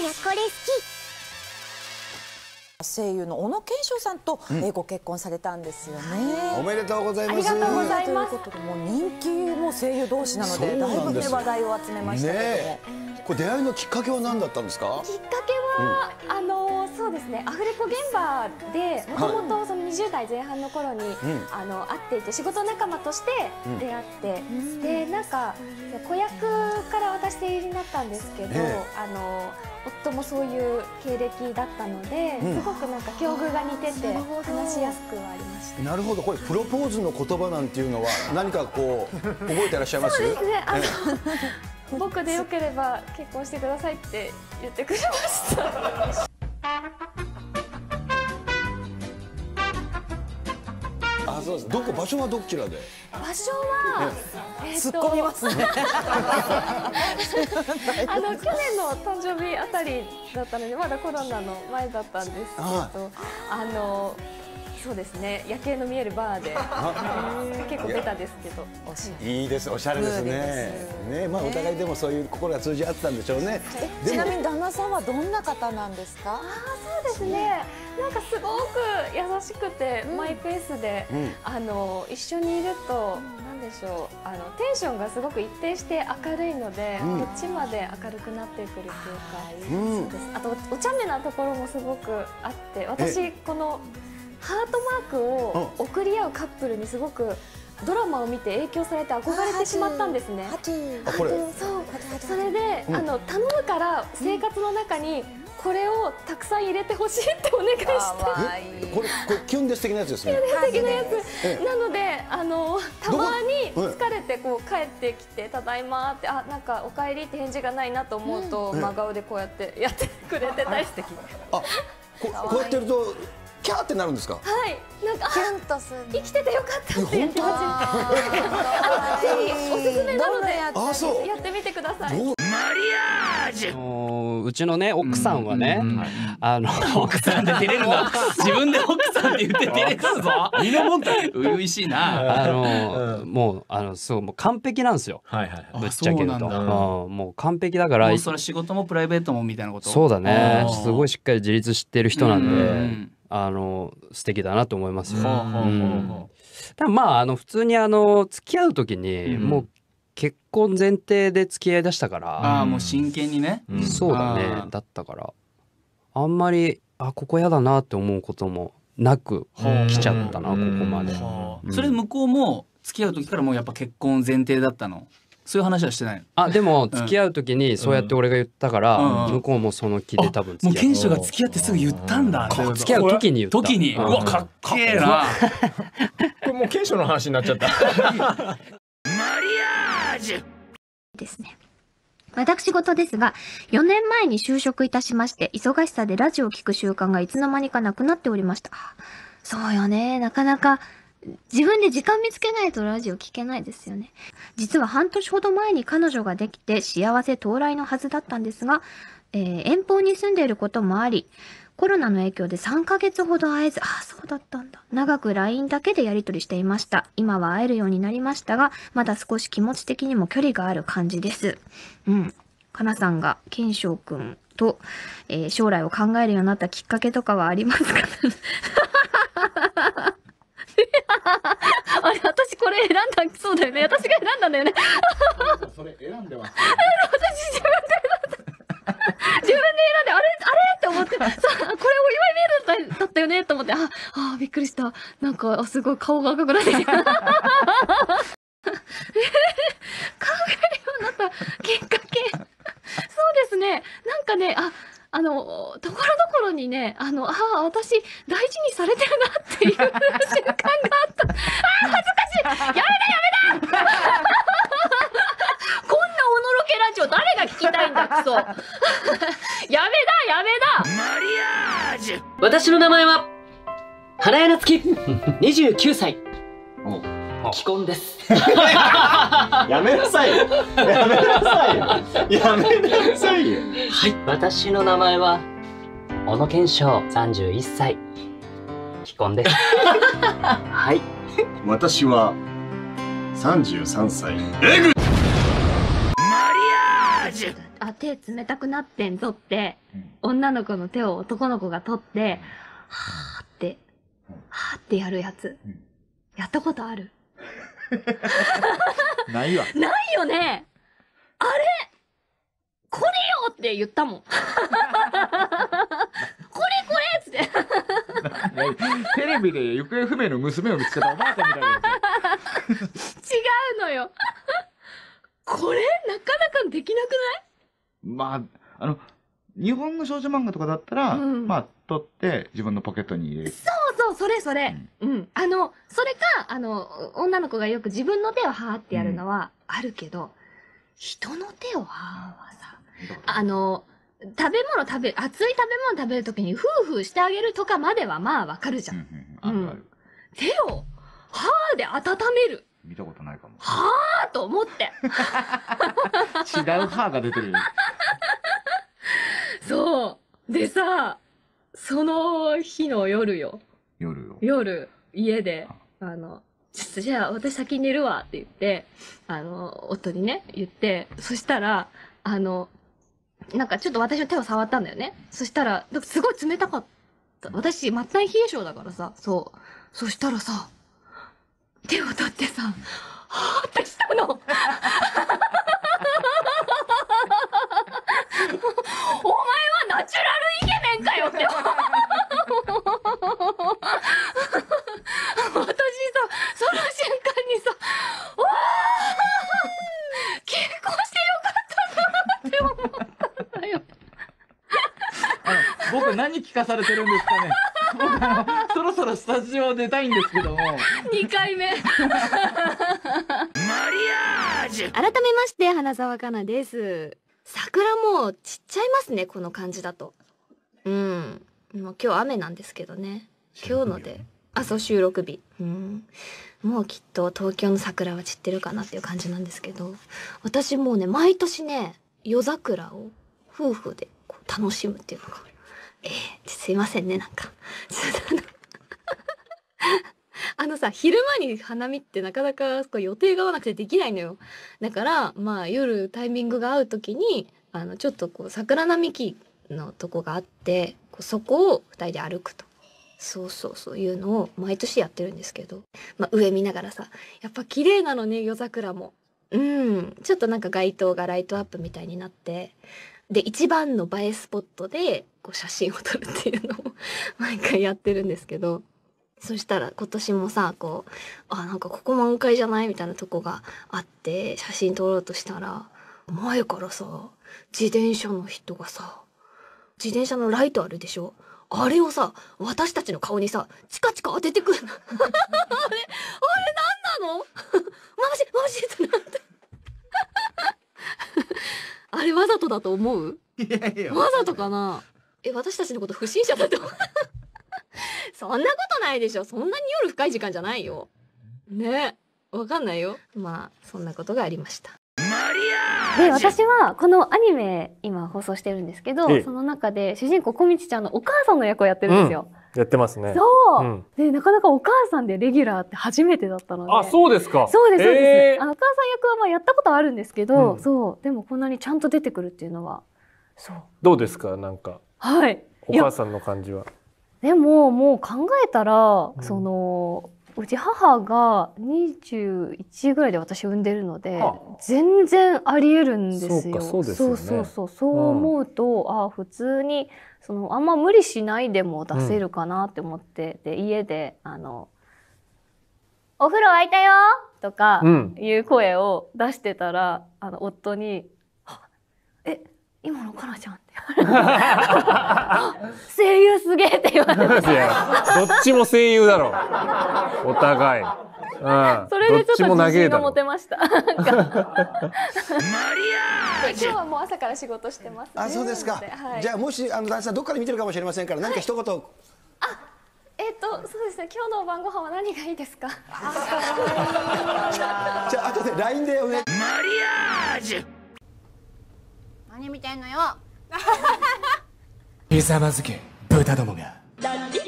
これ好き。声優の小野賢章さんとご結婚されたんですよね。 おめでとうございます。 ありがとうございます。 ということでもう人気も声優同士なのでだいぶね話題を集めましたけども、 これ出会いのきっかけは何だったんですか？ きっかけは、そうですね、アフレコ現場でもともとその20代前半の頃に、会っていて仕事仲間として出会って、でなんか子役から私声優になったんですけど、夫もそういう経歴だったので、すごくなんか境遇が似てて話しやすくはありました。 なるほど。これプロポーズの言葉なんていうのは何かこう覚えてらっしゃいます？ そうですね。僕でよければ結婚してくださいって言ってくれました。 あ、そうです。場所はどちらで？ 場所は突っ込みますね。 去年の誕生日あたりだったのでまだコロナの前だったんですけど、そうですね、夜景の見えるバーで結構ベタですけど、 いいです、おしゃれですね。ね、まあお互いでもそういう心が通じ合ってたんでしょうね。 ちなみに旦那さんはどんな方なんですか？ そうですね、なんかすごく優しくてマイペースで、一緒にいるとなんでしょう、テンションがすごく一定して明るいので、こっちまで明るくなってくるというか、そうです。あとお茶目なところもすごくあって、私このハートマークを送り合うカップルにすごくドラマを見て影響されて憧れてしまったんですね。それで頼むから生活の中にこれをたくさん入れてほしいってお願いして。 これキュンです的なやつですね。 キュンです的なやつなので、たまに疲れてこう帰ってきてただいまって、なんかお帰りって返事がないなと思うと真顔でこうやってやってくれてたりして。 こうやってるとキャーってなるんですか？ はい、なんか生きててよかったっていう気持ちに。おすすめなのでやってみてください。 うちのね奥さんはね、 奥さんで照れるな。自分で奥さんって言って照れるぞ。身のもんだ。初々しいな。 もうそうもう完璧なんですよ。ぶっちゃけるともう完璧だから。 もうそれ仕事もプライベートもみたいなこと。 そうだね。すごいしっかり自立してる人なんで。素敵だなと思いますよ。ただまあ普通に付き合う時にもう結婚前提で付き合いだしたから、 もう真剣にね。 そうだね。だったからあんまりここやだなって思うこともなく来ちゃったな、ここまで。 それ向こうも付き合う時からもうやっぱ結婚前提だったの？そういう話はしてないの？ でも付き合う時にそうやって俺が言ったから向こうもその気で多分付き合う。 もう賢秀が付き合ってすぐ言ったんだ。 付き合う時に言った。 時に。うわかっけえな。 これもう賢秀の話になっちゃった。 マリアージュですね。私事ですが、4年前に就職いたしまして、忙しさでラジオを聞く習慣がいつの間にかなくなっておりました。そうよね。なかなか自分で時間見つけないとラジオ聞けないですよね。実は半年ほど前に彼女ができて幸せ到来のはずだったんですが、遠方に住んでいることもあり、コロナの影響で3ヶ月ほど会えず、そうだったんだ。長く LINE だけでやり取りしていました。今は会えるようになりましたが、まだ少し気持ち的にも距離がある感じです。かなさんが賢章くんと、将来を考えるようになったきっかけとかはありますか？あれ、私これ選んだ、そうだよね。私が選んだんだよね。 それ選んでます。 私自分で選んで、あれって思って、これお祝いメールだったよねと思って、びっくりした。なんか、すごい顔が赤くなってきた。考えるようになったきっかけ。そうですね。なんかね、ところどころにね、私、大事にされてるなっていう瞬間があった。恥ずかしい。やめだこんなおのろけラジオ誰が聞きたいんだ、クソ。やめだマリアージュ。 私の名前は花屋夏樹、29歳。既婚です。 やめなさいよ。やめなさいよ。やめなさいよ。 はい。私の名前は小野賢章、31歳。既婚です。はい。 私は33歳。 マリアージあ、手冷たくなってんぞって、女の子の手を男の子が取って、はーってやるやつ。やったことある？ ないわ。 ないよね。あれこれよって言ったもん。これっつって。 テレビで行方不明の娘を見つけたおばあちゃんみたいな。 違うのよ。これなかなかできなくない？ まあ、日本の少女漫画とかだったら、まあ、取って自分のポケットに入れる。 そう、それ。それか、女の子がよく自分の手をはーってやるのはあるけど、人の手をはーはさ、熱い食べ物食べるときにフーフーしてあげるとかまではまあわかるじゃん。手をはーで温める。 見たことないかも。 はーと思って。 違う歯が出てる。 そう。でさ、その日の夜よ。夜、家で、ちょっとじゃあ私先に寝るわって言って、夫にね、言って、そしたら、なんかちょっと私の手を触ったんだよね。そしたら、すごい冷たかった。私、末端冷え性だからさ、そう。そしたらさ、手を取ってさ、はーってしたの。お前はナチュラルイケメンかよって。私さ、その瞬間にさ、わー結婚してよかったなって思ったんだよ。 僕何聞かされてるんですかね。僕そろそろスタジオ出たいんですけども。 2回目。 マリアージュ。 改めまして花澤香菜です。桜もう散っちゃいますね、この感じだと。もう今日雨なんですけどね。今日ので、そう収録日。もうきっと東京の桜は散ってるかなっていう感じなんですけど、私もうね毎年ね夜桜を夫婦でこう楽しむっていうのが。すいませんね、なんか。さ、昼間に花見ってなかなか予定が合わなくてできないのよ。だから、まあ夜タイミングが合う時に、ちょっとこう桜並木のとこがあって、そこを2人で歩くと。そういうのを毎年やってるんですけど、まあ上見ながらさ、やっぱ綺麗なのね、夜桜も。ちょっとなんか街灯がライトアップみたいになって、で、一番の映えスポットでこう写真を撮るっていうのを毎回やってるんですけど、そしたら今年もさ、こう、なんかここ満開じゃないみたいなとこがあって、写真撮ろうとしたら、前からさ、自転車の人がさ、自転車のライトあるでしょ？あれをさ、私たちの顔にさ、チカチカ当ててくるの。あれなんなの？マジってなって。あれわざとだと思う？ いやいや。 わざとかな？私たちのこと不審者だと思う。そんなことないでしょ。そんなに夜深い時間じゃないよ。ね。わかんないよ。まあ、そんなことがありました。で、私はこのアニメ今放送してるんですけど、その中で主人公こみちちゃんのお母さんの役をやってるんですよ。 やってますね。 そう、で、なかなかお母さんでレギュラーって初めてだったので。 そうですか。 そうです。お母さん役はまあやったことあるんですけど、でもこんなにちゃんと出てくるっていうのは、 どうですか、なんか。 はい。 お母さんの感じは。 でももう考えたら、うち母が21ぐらいで私産んでるので、全然ありえるんですよ。そう思うと、普通にあんま無理しないでも出せるかなって思って、で家でお風呂沸いたよとかいう声を出してたら、夫に今のかなちゃんって言われて声優すげえって言われて、どっちも声優だろう、お互い。 それでちょっと自信が持てました。今日はもう朝から仕事してますね。 そうですか。じゃあもし男性さんどっかで見てるかもしれませんから、何か一言。 そうですね。今日の晩ご飯は何がいいですか。 じゃあ後で LINE でお願い。 マリアージュ。 何見てんのよ。 ひざまずけ豚どもが。 ラリ